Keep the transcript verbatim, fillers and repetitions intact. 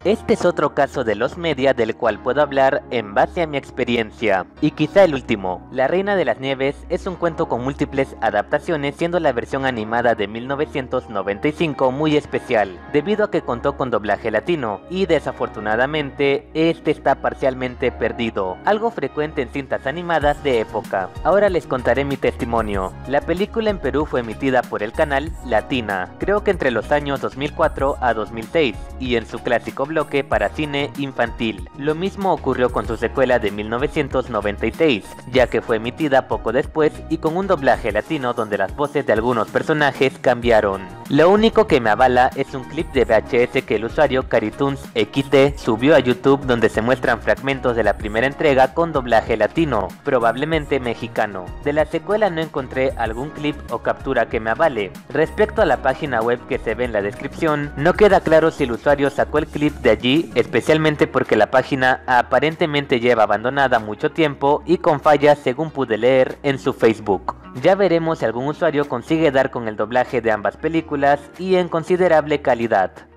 Este es otro caso de los media del cual puedo hablar en base a mi experiencia. Y quizá el último. La Reina de las Nieves es un cuento con múltiples adaptaciones, siendo la versión animada de mil novecientos noventa y cinco muy especial, debido a que contó con doblaje latino, y desafortunadamente este está parcialmente perdido, algo frecuente en cintas animadas de época. Ahora les contaré mi testimonio. La película en Perú fue emitida por el canal Latina, creo que entre los años dos mil cuatro a dos mil seis, y en su clásico bloque para cine infantil. Lo mismo ocurrió con su secuela de mil novecientos noventa y seis, ya que fue emitida poco después y con un doblaje latino donde las voces de algunos personajes cambiaron. Lo único que me avala es un clip de V H S que el usuario Caritoons equis de subió a YouTube, donde se muestran fragmentos de la primera entrega con doblaje latino, probablemente mexicano. De la secuela no encontré algún clip o captura que me avale. Respecto a la página web que se ve en la descripción, no queda claro si el usuario sacó el clip de allí, especialmente porque la página aparentemente lleva abandonada mucho tiempo y con fallas, según pude leer en su Facebook. Ya veremos si algún usuario consigue dar con el doblaje de ambas películas y en considerable calidad.